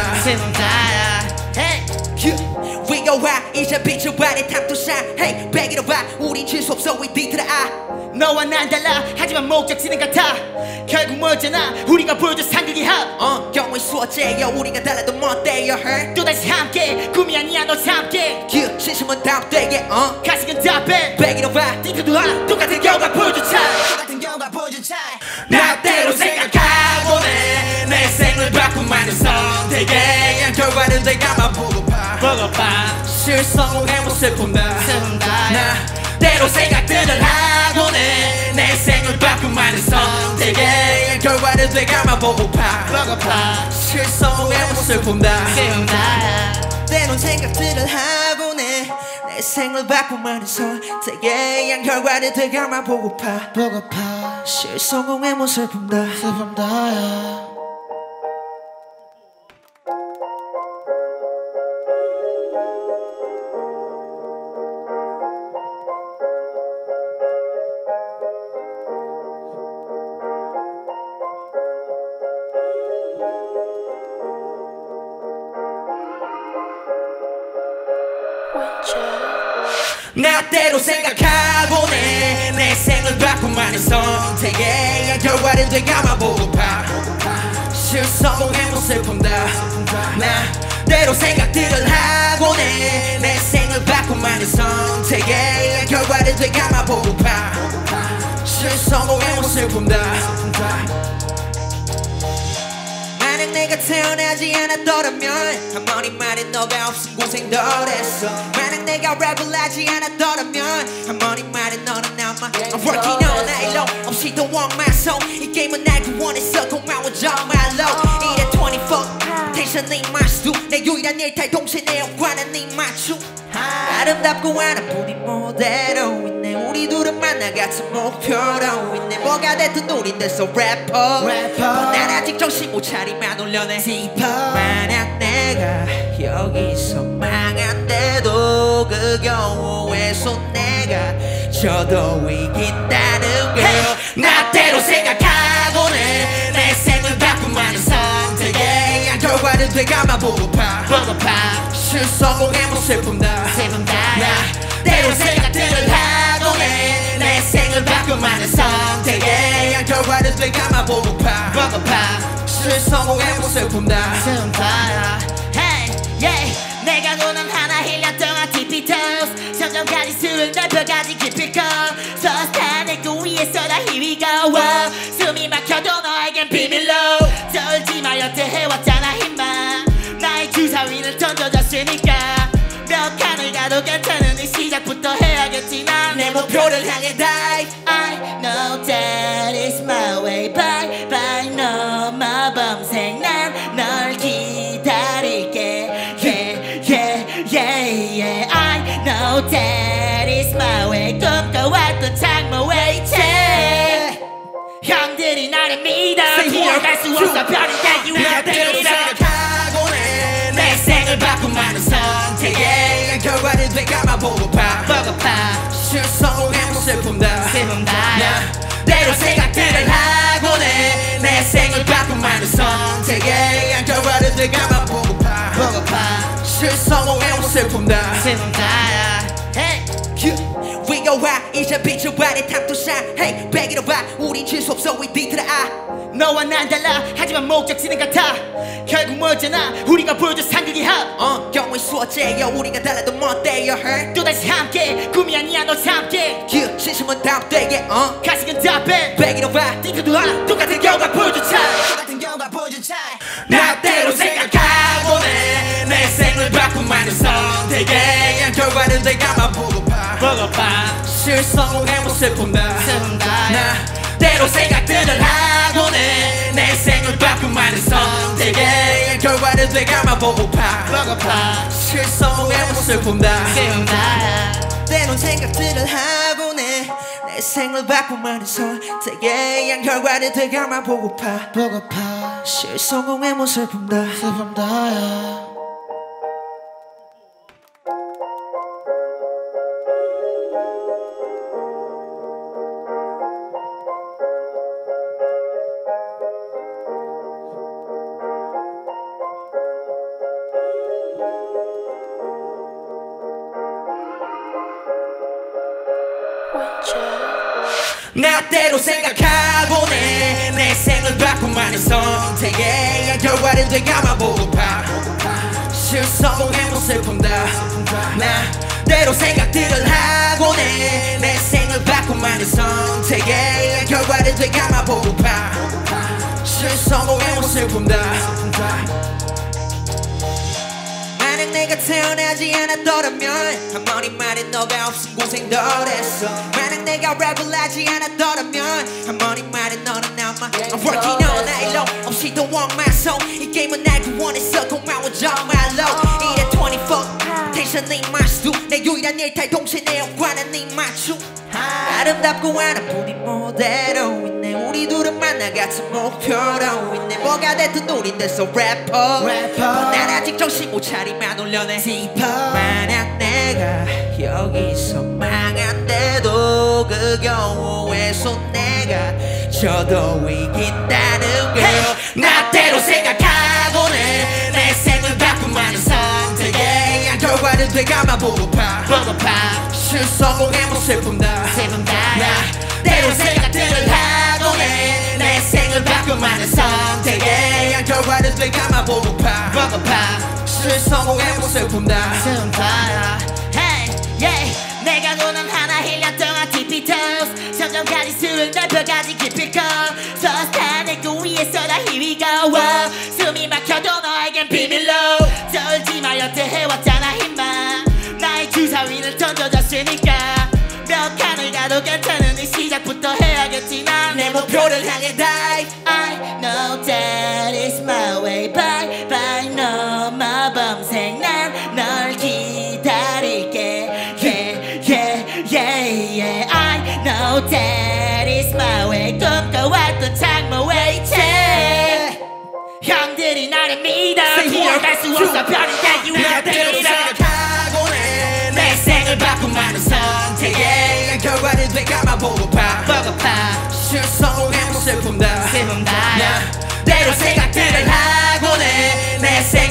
위로와 이제 빛을 발에 탑도샷 Hey 백이로 봐 우린 질수 없어 we beat to the eye 너와 난 달라 하지만 목적지는 같아 결국 뭐였잖아 우리가 보여준 상극이 합 경우의 수어제여 우리가 달라도 멋대여 her 또다시 함께 꿈이 아니야 너 함께 진심은 다음되게 가식은 답해 백이로 봐 띵크도 하 똑같은 결과 보여준 차 나대로 생각하고 내 생을 바꾸만의 선택에 결과는 되감아 보고파 실성공해 못 슬픈다 나대로 생각들을 하고 내 생을 바꾸만의 선택에 결과는 되감아 보고파 실성공해 못 슬픈다 때론 생각들을 하고 내 생을 바꾸만의 선택에 결과는 되감아 보고파 실성공해 못 슬픈다 나대로 생각하고 내 생을 바꾸만의 선택에 결과는 되감아 보고파 실성공해 못 슬픈다 나대로 생각들을 하고 내 생을 바꾸만의 선택에 결과는 되감아 보고파 실성공해 못 슬픈다 만약 내가 태어나지 않았더라면 한 번만에 너가 없은 고생 덜 했어 만약 내가 랩을 하지 않았더라면 한 번만에 너는 남아 I'm working all night long 없이 don't want my soul 이 게임은 날 구원했어 고마워 정말로 이래 24 텐션 네 마스도 내 유일한 일탈 동시에 내 영광은 네 맞춤 아름답고 하나뿐인 모델로 있네 우리 둘은 만나 같은 목표로 있네 뭐가 됐든 우린 됐어 래퍼 난 아직 정신 못 차리만 올려내 만약 내가 여기서 망한데도 그 경우에서 내가 저도 이긴다는 걸 나대로 생각하고 내 생을 바꾸만의 선택에 결과는 결과를 되감아 보고파 실성공의 뭐 슬픔다 때로 생각들을 하곤 해내 생을 바꿀 만한 선택에 결과를 되감아 보고파 실성공의 뭐 슬픔다 Hey, yeah. 내가 눈은 하나 1년 동안 TP toast 점점 가지수를 넓혀가지 깊이 커 서스탄의 그 위에서 다 here we go 숨이 막혀도 너에겐 비밀로 떨지마 여태 해왔잖아 힘만 나의 주사위를 던져줬으니까 몇 칸을 가도 괜찮은 이 시작부터 해야겠지만 내 목표를 향해 dive I know that it's my way bye bye 너마 범생 난 널 기다릴게 yeah I know that it's my way 꿈꿔왔던 창모 waiting 형들이 나를 믿어 기억할 수 없어 별인데 you have to 생각하곤 해내 생을 바꿀 만한 선택에 결과를 되감아 보고파 실성공의 뭐 슬픔다 때로 생각들을 하곤 해내 생을 바꿀 만한 선택에 결과를 되감아 보고파 실성공의 뭐 슬픔다 Hey 위로와 이제 빛을 발에 탑도사 Hey 백이로 봐 우린 질수 없어 we did the eye 너와 난 달라 하지만 목적지는 같아 결국 뭐였잖아 우리가 보여준 상극이 합 경우의 수어제여 우리가 달라도 멋대여 her 또다시 함께 꿈이 아니야 너 함께 진심은 다음대에 가식은 답변 백이로 봐 띵크도 하 똑같은 결과 보여준 차 나 때로 생각하곤 해내 생을 바꿀 만한 선택에 결과를 되감아 보고파 실성공의 뭐 슬픔다 나 때로 생각들을 하곤 해내 생을 바꿀 만한 선택에 결과를 되감아 보고파 실성공의 뭐 슬픔다 때론 생각들을 하곤 해내 생을 바꿀 만한 선택에 결과를 되감아 보고파 실성공의 뭐 슬픔다 나 때로 생각하곤 해내 생을 바꿀 만한 선택에 결과를 되감아 보고파 실성공의 뭐 슬픔다 나 때로 생각들을 하곤 해내 생을 바꿀 만한 선택에 결과를 되감아 보고파 실성공의 뭐 슬픔다 만약 내가 태어나지 않았더라면 아무리 말해 너가 없은 고생 덜 했어 만약 내가 랩을 하지 않았더라면 아무리 말해 너는 남아 I'm working all night long 없이 더 walk my soul 이 게임은 날 구원했어 고마워 정말로 이래 24 텐션 네 마스도 내 유일한 일탈 동시에 내 영관한 네 맞춤 아름답고 하나뿐인 모델로 있네 우리 둘은 만나 같은 목표로 있네 뭐가 됐든 우린 됐어 래퍼 난 아직 정신 못 차리만 올려내 만약 내가 여기서 망한데도 그 경우에서 내가 저도 이긴다는 걸 나 때로 생각하곤 해내 생을 바꿀 만한 선택에 결과를 되감아 보고파 실성공의 뭐 슬픔다 나 때로 생각들을 하곤 해내 생을 바꿀 만한 선택에 결과를 되감아 보고파 실성공의 뭐 슬픔다 Hey yeah 내가 노는 하나 1년 동안 TP toast 점점 가지수를 넓혀가지 깊이 커 서스탄의 그 위에서 다 here we go 숨이 막혀도 너에겐 비밀로 떨지마 여태 해왔잖아 힘만 나의 주사위를 던져줬으니까 몇 칸을 가도 괜찮은 이 시작부터 해야겠지만 내 목표를 향해 dive I know that it's my way bye bye 너마 범생 난 널 기다릴게 yeah I know that it's my way 꿈꿔왔던 창모 waiting 형들이 나를 믿어 기억할 수 없어 별인데 you have to 생각하곤 해내 생을 바꿀 만한 선택에 결과를 되감아 보고파 실성공의 뭐 슬픔다 나 때로 생각들을 하곤 해내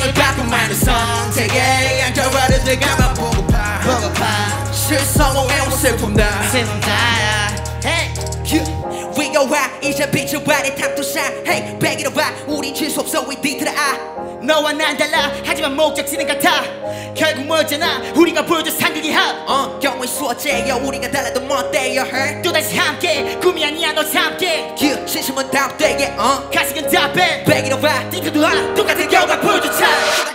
선택의 결과를 내가만 보고파 실성공의 슬픔 다 위로와 이제 빛을 발에 탑도사 Hey 백이로 봐 우린 질수없어 we did it 너와 난 달라 하지만 목적지는 같아 결국 뭐였잖아 우리가 보여준 상극의 합 경우의 수어제여 우리가 달라도 멋대여 her 또다시 함께 꿈이 아니야 너 함께 진심은 다음대에 가식은 답변 백이로 봐 띵크도 하 똑같은 결과 보여준 차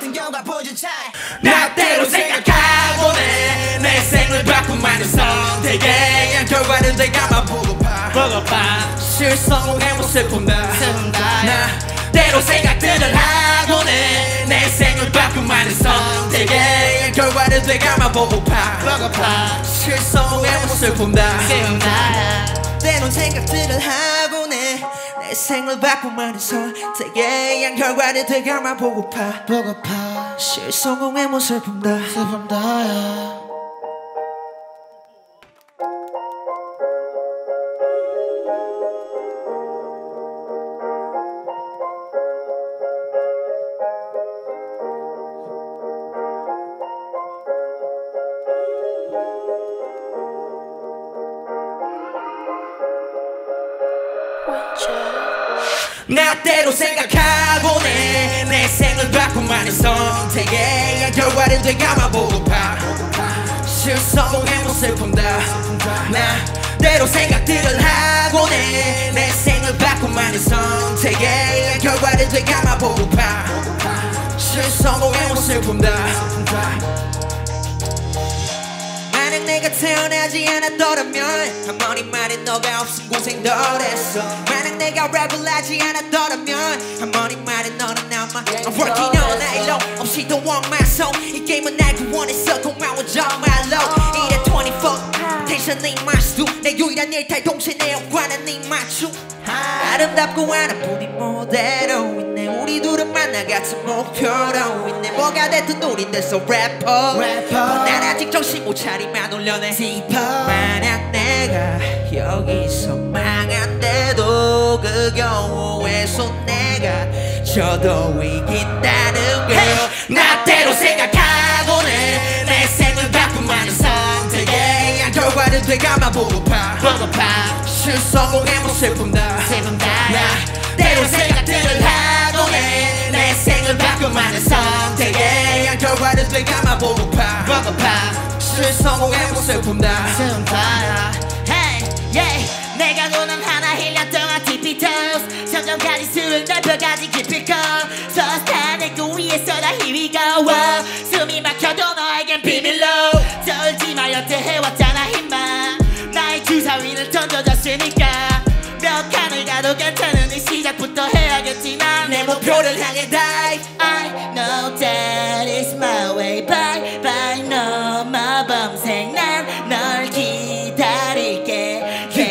나대로 생각하고 내 생을 바꾸만은 선택의 결과를 내가만 보고파 실성공의 슬픔 다 나대로 생각들을 하고 내 생을 바꾸만은 선택의 결과를 내가만 보고파 실성공의 슬픔 다 때론 생각들을 하고 내 생을 바꾸만은 선택의 결과를 내가만 보고파 실성공의 슬픔 다 나대로 생각하고 내 생을 바꾸만은 선택의 결과를 내가만 보고파 실성공의 슬픔 다 나대로 생각들을 하고 내 생을 바꾸만은 선택의 결과를 내가만 보고파 실성공의 슬픔 다 만약 내가 태어나지 않았더라면 어머니 말에 너가 없은 고생 덜 했어 만약 내가 랩을 하지 않았더라면 어머니 말에 너는 남아 I'm working all night long 없이 더 walk my soul 이 게임은 날 구원했어 고마워 정말로 이래 24 텐션이 마스도 내 유일한 일탈 동시에 내 영관은 네 맞춤 아름답고 하나뿐인 모델로 있네 우리 둘은 만나 같은 목표로 있네 뭐가 됐든 우린 됐어 래퍼 난 아직 정신 못 차리만 올려내 만약 내가 여기서 망한데도 그 경우에서 내가 저도 이긴다는 걸 나대로 생각하고 내 생을 바꾸만은 선택의 결과를 내가만 보고파 실성공의 슬픔 다 나대로 생각들을 하고 내 생을 바꾸만은 선택의 결과를 내가만 보고파 실성공의 슬픔 다 Hey, yeah. 내가 도는 하나 1년 동안 TP toast 점점까지 술을 넓혀가지 깊이 고 서스탄의 그 위에서 다 here we go 숨이 막혀도 너에겐 비밀로 떨지 마 여태 해왔잖아 힘만 나의 주사위를 던져줬으니까 몇 칸을 가도 괜찮은 이 시작부터 해야겠지만 내 목표를 향해 dive I know that is my way bye bye 너 마범생 난 널 기다릴게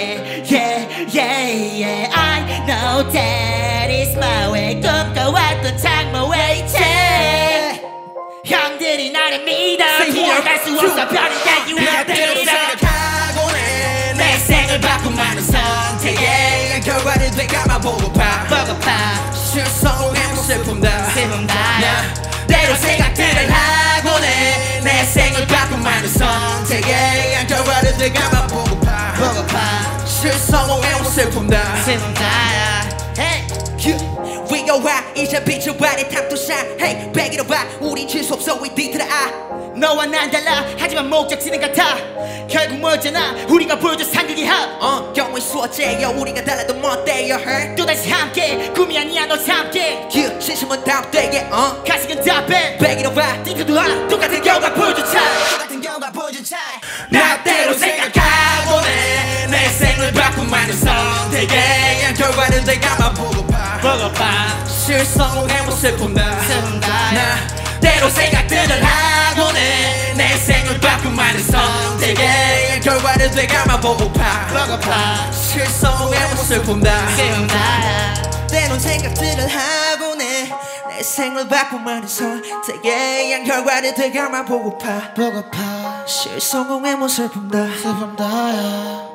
yeah I know that is my way 꿈꿔왔던 장모 waiting 형들이 나를 믿어 기어갈 수 없어 별인데 you have to lead 생각하고 내 생을 바꾸만은 선택의 결과를 내가만 보고파 실성공의 슬픔 다 나대로 생각들을 하고 내 생을 바꾸만은 선택의 결과를 내가만 보고파 실성공의 슬픔 다 위로와 이제 빛을 발에 탑도사 Hey 백이로 봐 우린 질수없어 we did it 너와 난 달라 하지만 목적지는 같아 결국 뭐였잖아 우리가 보여준 상극의 합 경우의 수어제여 우리가 달라도 멋대여 her 또다시 함께 꿈이 아니야 너 함께 진심은 다음대에 가식은 답변 백이로 봐 띵크도 하 똑같은 결과 보여준 차 나대로 생각하고 내 생을 바꾸만은 선택의 결과를 내가만 보고파 실성공의 슬픔 다 나대로 생각들을 하고 내 생을 바꾸만은 선택의 결과를 내가만 보고파 실성공의 슬픔 다 때론 생각들을 하고 내 생을 바꾸만은 선택의 결과를 내가만 보고파 실성공의 슬픔 다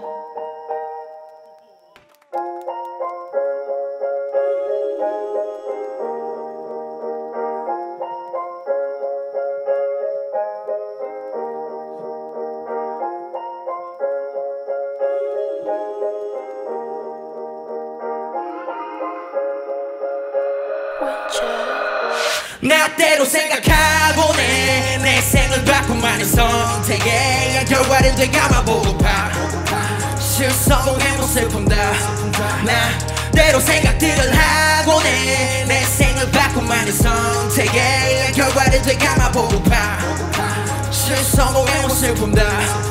나 때로 생각하곤 해. 내 생을 바꾼 많은 선택에 결과를 되감아보고파. 실성공해 못 슬픔다. 나 때로 생각들을 하곤 해. 내 생을 바꾼 많은 선택에 결과를 되감아보고파. 실성공해 못 슬픔다.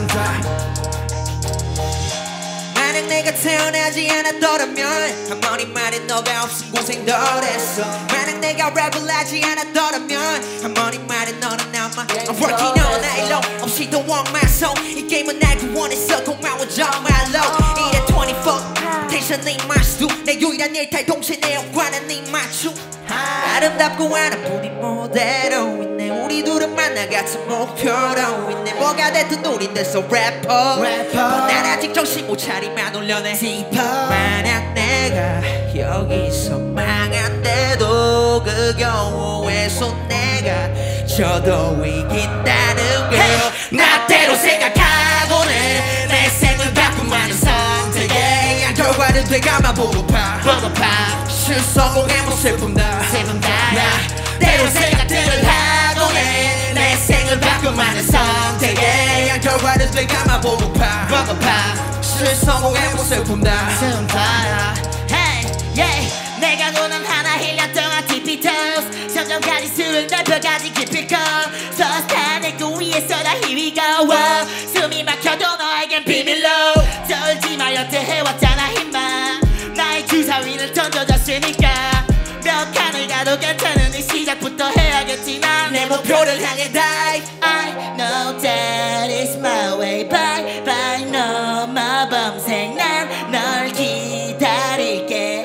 만약 내가 태어나지 않았더라면 아무리 말해 너가 없은 고생 덜 했어. 만약 내가 랩을 하지 않았더라면 아무리 말해 너는 남아. I'm working all night long 없이 더 walk my soul. 이 게임은 날 구원했어. 고마워 정말로. 이래 24 텐션이 마시도 내 유일한 일탈 동시에 내 영관은 네 맞춤. 아름답고 하나뿐인 무대로 있네. 우리 둘은 만나 같은 목표로 있네. 뭐가 됐든 우린 됐어 래퍼. 난 아직 정신 못 차리만 올려내. 만약 내가 여기서 망한데도 그 경우에서 내가 저도 이긴다는 걸 나 때로 생각하곤 해. 내 생을 바꾼 많은 선택에 결과를 되감아보고파. 실성공해 못 슬픔다. 나 때로 생각들을 하곤 해. 내 생을 바꾼 많은 선택에 결과를 되감아보고파. 실성공해 못 슬픔다. Hey, yeah. 내가 노는 하나 1년 동안 tippy toes. 점점까지 술을 넓혀가지 깊이 고 서스탄의 그 위에서 다 here we go. 숨이 막혀도 너에겐 비밀로 떨지 마. 여태 해왔잖아 힘만. 나의 주사위를 던져줬으니까 몇 칸을 가도 괜찮은 이 시작부터 해야겠지만 내 목표를 향해 dive. I know that is my way. Bye bye no my 범생. 난 널 기다릴게.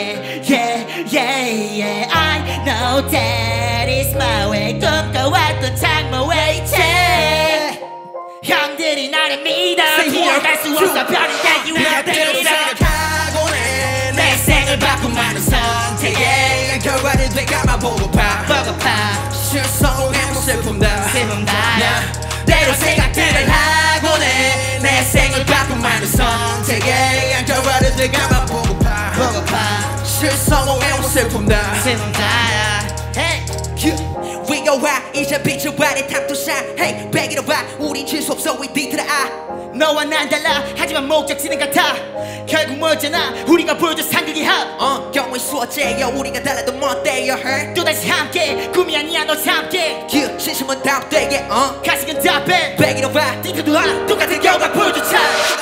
Yeah I know that is my way. 꿈꿔왔던 장모 웨이체. 형들이 나를 믿어. 기억할 수 없어 별이 되기 위해 때리러. 내 생을 바꾼 많은 선택에 결과를 되감아보고파. 실성공해 못 슬픔다. 나 때로 생각들을 하곤 해. 내 생을 바꾼 많은 선택에 결과를 되감아보고파. 실성공해 못 슬픔다. 위로와 이제 빛을 발에 탑도상. Hey 백이로 봐 우린 질수 없어 we did to the eye. 너와 난 달라 하지만 목적지는 같아. 결국 뭐였잖아 우리가 보여준 상극이 합. 경우의 수어제여 우리가 달라도 멋대여 her. 또다시 함께 꿈이 아니야 너 함께. 진심은 다음 때에 가식은 답변. 백이로 봐 띵크도 하나 똑같은 결과 보여준 차.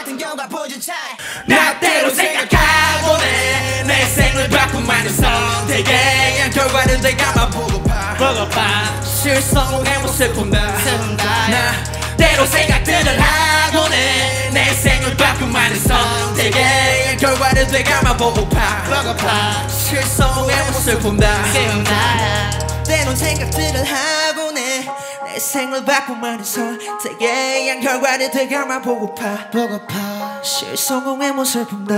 나 때로 생각하곤 해. 내 생을 바꾼 많은 선택에 결과를 되감아보고파. 실성공해 못 슬픔다. 나 때로 생각들을 하곤 해. 내 생을 바꾼 많은 선택에 결과를 되감아보고파. 실성공해 못 슬픔다. 때론 생각들을 하곤 해. 내 생을 바꾼 많은 선택에 결과를 되감아보고파. 실성공해 못 슬픔다.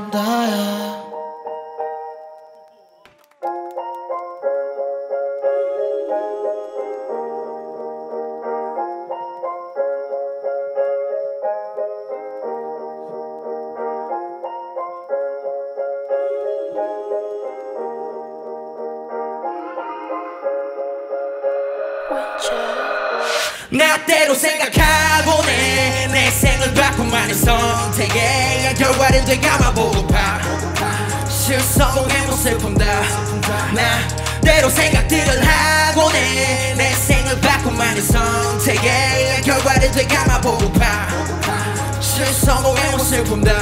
나 때로 생각하곤 해. 내 생을 바꾼 많은 선택에 결과를 되감아보고파. 실성공해 못 슬픔다. 나 때로 생각들을 하곤 해. 내 생을 바꾼 많은 선택에 결과를 되감아보고파. 실성공해 못 슬픔다.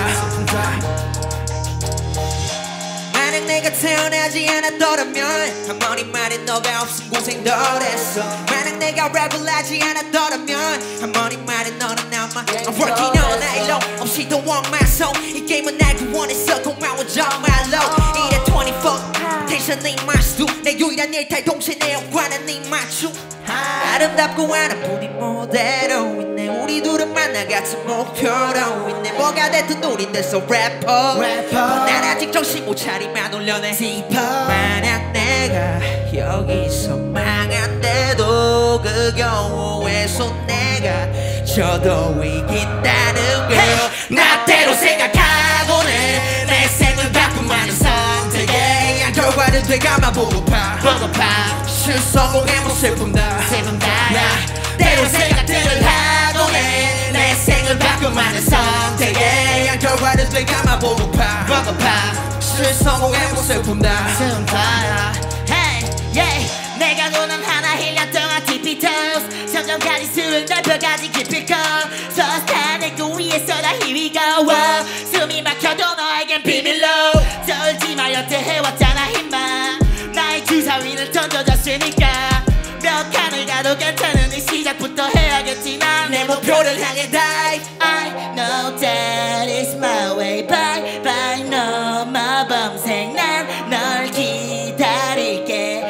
만약 내가 태어나지 않았더라면 아무리 말해 너가 없은 고생 덜 했어. 만약 내가 랩을 하지 않았더라면 아무리 말해 너는 남아. I'm working all night long 없이 더 walk my soul. 이 게임은 날 구원했어. 고마워 정말로. 이래 24 텐션이 마시도 내 유일한 일탈 동시에 내 영관은 네 맞춤. 아름답고 하나뿐인 무대로 있네. 우리 둘은 만나 같은 목표로 있네. 뭐가 됐든 우린 됐어 래퍼. 난 아직 정신 못 차리만 올려내. 만약 내가 여기서 망한데도 그 경우에서 내가 저도 이긴다는 걸 나 때로 생각하곤 해. 내 생을 바꾼 많은 선택에 결과를 되감아보고파. 실성공해본 슬픔다 때로 생각들을 하고 내 생을 바꿀 만한 선택에 한 결과를 되감아보고파 실성공해본 슬픔다 Hey, yeah. 내가 노는 하나 1년 동안 tippy toes 점점까지 술을 넓혀가지 깊이 고 서스탄의 그 위에서 다 here we go 숨이 막혀도 너에겐 비밀로 떨지마 여태 해왔잖아 힘만 나의 주사위를 던져줬으니까 몇 칸을 가도 괜찮은 이 시작부터 해야겠지만 내 목표를 향해 dive I know that is my way bye bye no 마범생 난 널 기다릴게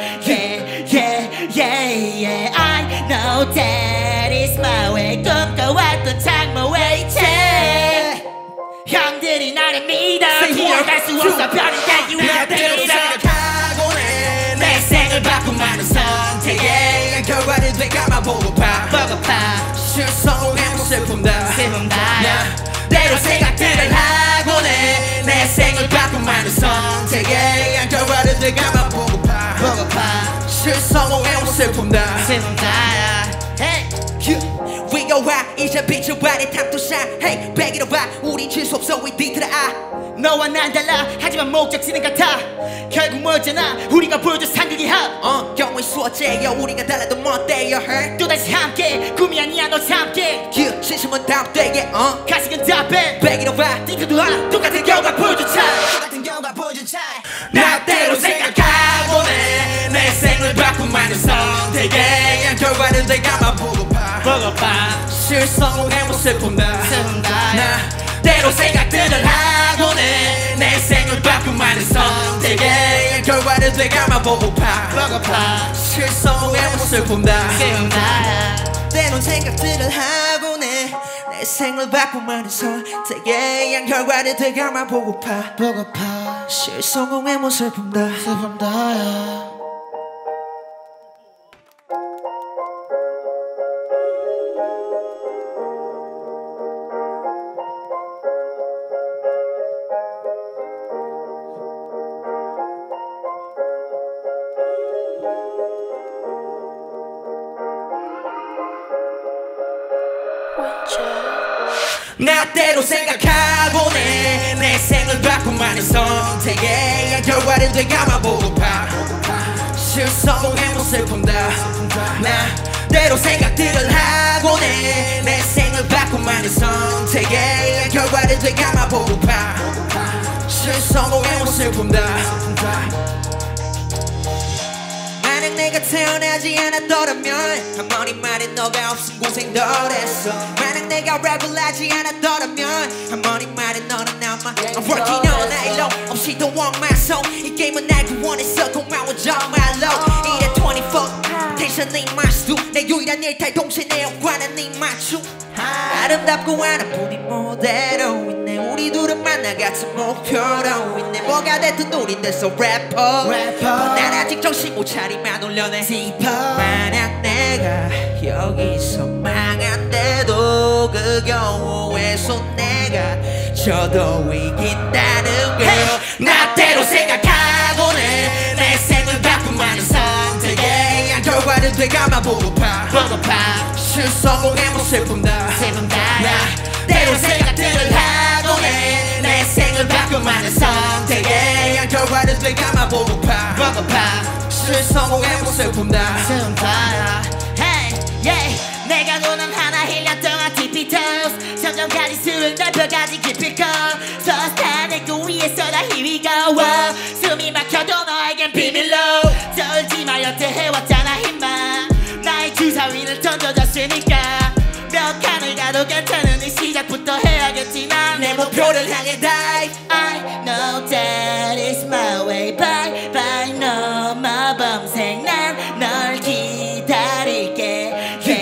yeah I know that is my way 꿈꿔왔던 장모 waiting 형들이 나를 믿어 기억할 수 없어 별인데 you are the 생각하고 내 생을 바꾼 많은 선택에 한 결과를 되감아보고파 실성공해본 슬픔다 때로 생각들을 하고 내 생을 바꾼 많은 선택에 한 결과를 되감아보고파 실성공해본 슬픔다 위로와 이제 빛을 발에 탑도 shine Hey 백이로 봐 우린 질수 없어 we deep to the eye 너와 난 달라 하지만 목적지는 같아 결국 뭐였잖아 우리가 보여준 상극이 합 경우의 수어제여 우리가 달라도 멋대여 her 또다시 함께 꿈이 아니야 너 함께 진심은 다음 때에 가식은 답변 백이로 봐 띵크도 하나 똑같은 결과 보여준 차이 나대로 생각하고 내 생을 바꾼 많은 선택에 한 결과를 되감아보고파 실성공해본 슬픔다 때로 생각들을 하고 내 생을 바꾼 많은 선택에 한 결과를 되감아보고파 실성공해본 슬픔다 때론 생각들을 하고 내 생을 바꾼 많은 선택에 한 결과를 되감아보고파 실성공해본 슬픔다 나대로 생각하고 내 생을 바꾼 많은 선택에 한 결과를 되감아보고파 실성공해본 슬픔다 나대로 생각들을 하고 내 생을 바꾼 많은 선택에 한 결과를 되감아보고파 실성공해본 슬픔다 만약 내가 태어나지 않았더라면 한 번인 말에 너가 없은 고생 덜 했어 만약 내가 랩을 하지 않았더라면 한 번인 말에 너는 남아 I'm working all night long 없이 더 walk my soul 이 게임은 날 구원했어 고마워 정말로 이래 24 텐션이 마스도 내 유일한 일탈 동시에 내 영관은 네 맞춤 아름답고 하나뿐인 모델로 있네 우리 둘은 만나 같은 목표로 있네 뭐가 됐든 우린 됐어 래퍼 난 아직 정신 못 차리만 올려내 만약 내가 여기서 망한데도 그 경우에서 내가 저도 이긴다는 걸 나대로 생각하고 내 생을 바꾼 많은 선택에 한 결과를 되감아보고파 실성공해본 슬픔다 때로 생각들을 하고 내 생을 바꾼 많은 선택에 한 결과를 되감아보고파 실성공해본 슬픔다 Hey, yeah. 내가 노는 하나 1년 동안 tippy toes 점점까지 술을 넓혀가지 깊이 고 서스탄의 그 위에서 다 here we go 숨이 막혀도 너에겐 비밀로 떨지마 여태 해왔잖아 힘만 나의 주사위를 던져줬으니까 몇 칸을 가도 괜찮은 이 시작부터 해야겠지만 내 목표를 향해 dive I know that is my way bye bye no 마범생 난 널 기다릴게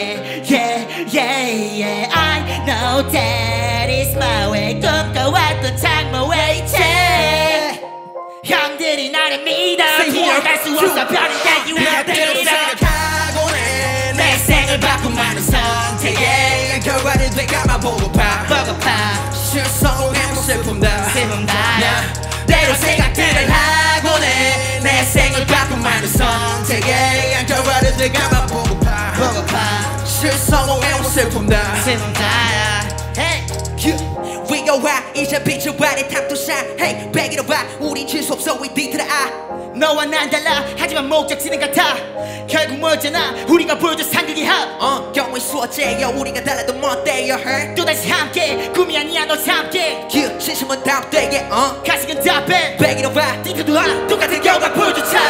yeah I know that is my way 꿈꿔왔던 장모 waiting 형들이 나를 믿어 기억할 수 없어 별인데 you are the 생각하고 내 생을 바꾼 많은 선택에 한 결과를 되감아보고파 실성공해본 슬픔다 때로 생각들을 하고 내 생을 바꾼 많은 선택에 되게 결과를 되감아 보고파 실성공의 슬픔다 위로와 이제 빛을 발에 탑도상 Hey 백이로 봐 우린 질수 없어 we 뒤틀어 너와 난 달라 하지만 목적지는 같아 결국 뭐였잖아 우리가 보여준 상극의 합 경우의 수어제여 우리가 달라도 멋대여 her 또다시 함께 꿈이 아니야 너 함께 진심은 다음 때에 가식은 답변 백이로 봐 띵크도 하 똑같은 결과 보여준 차이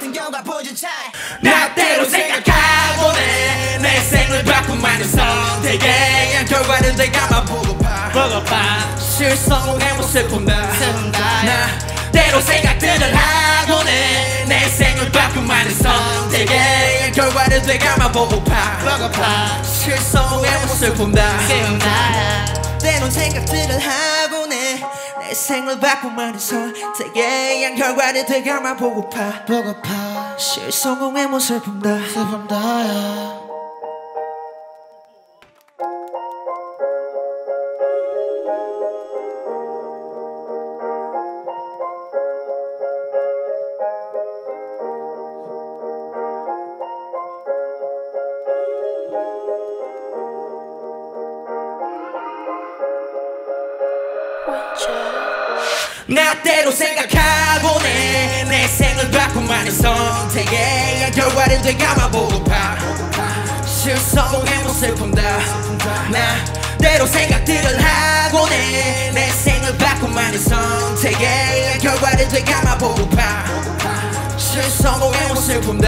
나대로 생각하고는 내 생을 바꾼 많은 선택에 결과는 내가만 보고파 실성공의 슬픔다 나대로 생각들을 하고는 내 생을 바꾼 많은 선택에 결과는 내가만 보고파 실성공의 슬픔다 때론 생각들을 하고는 내 생을 바꾼 많은 선택에 결과는 내가만 보고파 실성공의 슬픔다 나대로 생각하고는 내 생을 바꾼 많은 선택에 결과는 되감아 보고파 실성공의 슬픔다 나대로 생각들을 하고는 내 생을 바꾼 많은 선택에 결과는 되감아 보고파 실성공의 슬픔다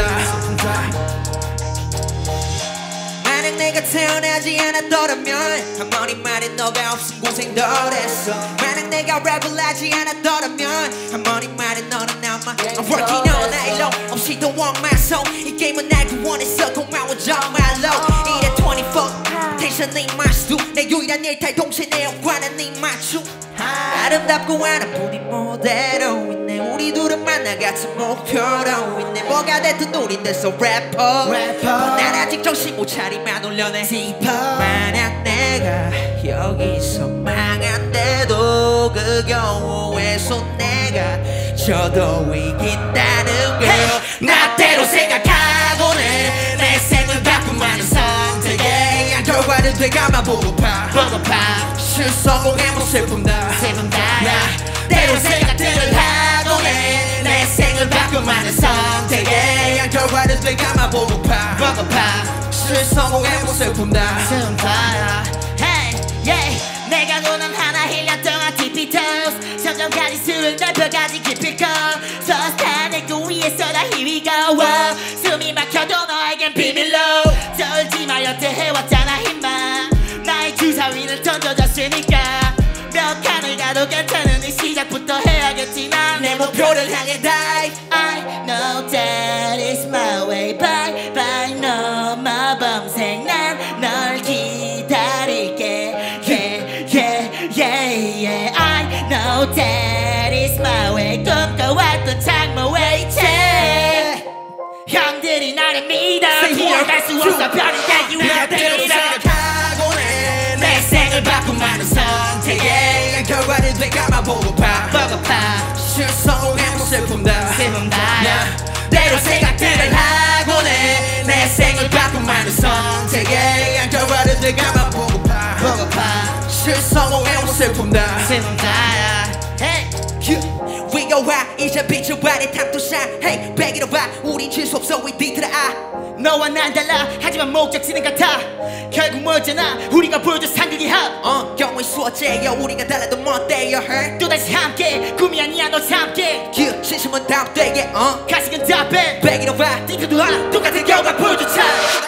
만약 내가 태어나지 않았더라면 한 번인 말에 너가 없은 고생 덜 했어 만약 내가 랩을 하지 않았더라면 한 번인 말에 너는 남아 I'm working all night long 없이 don't want my soul 이 게임은 날 구원했어 고마워 정말로 이래 24 텐션 네 마스도 내 유일한 일탈 동시에 내 영관은 네 맞춤 아름답고 하나뿐인 모델로 있네 우리 둘은 만나 같은 목표로 있네 뭐가 됐든 우린 됐어 래퍼 난 아직 정신 못 차리만 올려내 만약 내가 여기서 망한데도 그 경우에서 내가 저도 이긴다는 걸 나대로 생각하고는 내 생을 바꾼 많은 선택에 결과는 되감아 보고파 실성공의 슬픔다 나대로 생각들을 하고는 내 생을 바꾼 많은 선택에 결과는 되감아 보고파 실성공의 슬픔다 Hey, yeah. 내가 노는 하나 1년 동안 TP toast 점점까지 술을 넓혀가지 깊이 고 서스탄의 그 위에서 다 here we go 숨이 막혀도 너에겐 비밀로 쫄지마 여태 해왔잖아 힘만 나의 주사위를 던져줬으니까 몇 칸을 가도 괜찮으니 시작부터 해야겠지만 내 목표를 향해 dive I know that is my way bye bye no my 범생 난 널 기다릴게 yeah I know that is my way 꿈꿔왔던 장모 웨이체 형들이 나를 믿어 기억할 수 없어 별인데 you are the 생각하고는 내 생을 바꾼 많은 선택에 결과는 되감아 보고파 실성공의 슬픔다 나대로 생각들을 하고는 내 생을 바꾼 많은 선택에 결과는 되감아 보고파 실성공의 슬픔다 위로와 이제 빛을 발에 탑도상 Hey 백이로 봐 우린 질수 없어 we 뒤틀어 너와 난 달라 하지만 목적지는 같아 결국 뭐였잖아 우리가 보여준 상극의 합 경우의 수어제여 우리가 달라도 멋대여 her 또다시 함께 꿈이 아니야 너 함께 진심은 다음 때에 가식은 답변 백이로 봐 띵크도 하 똑같은 결과 보여준 차이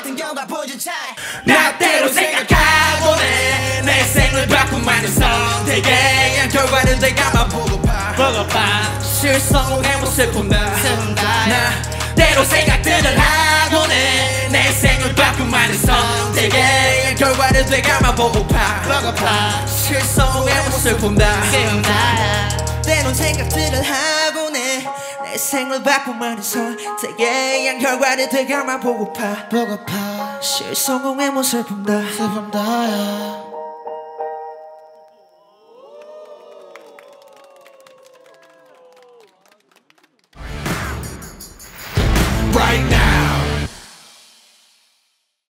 나대로 생각하고는 내 생을 바꾼 많은 선택에 결과는 내가만 보고파 실성공의 슬픔다 나대로 생각들을 하고는 내 생을 바꾼 많은 선택에 결과는 내가만 보고파 실성공의 슬픔다 때론 생각들을 하고는 내 생을 바꾼 많은 선택에 결과는 내가만 보고파 실성공의 슬픔다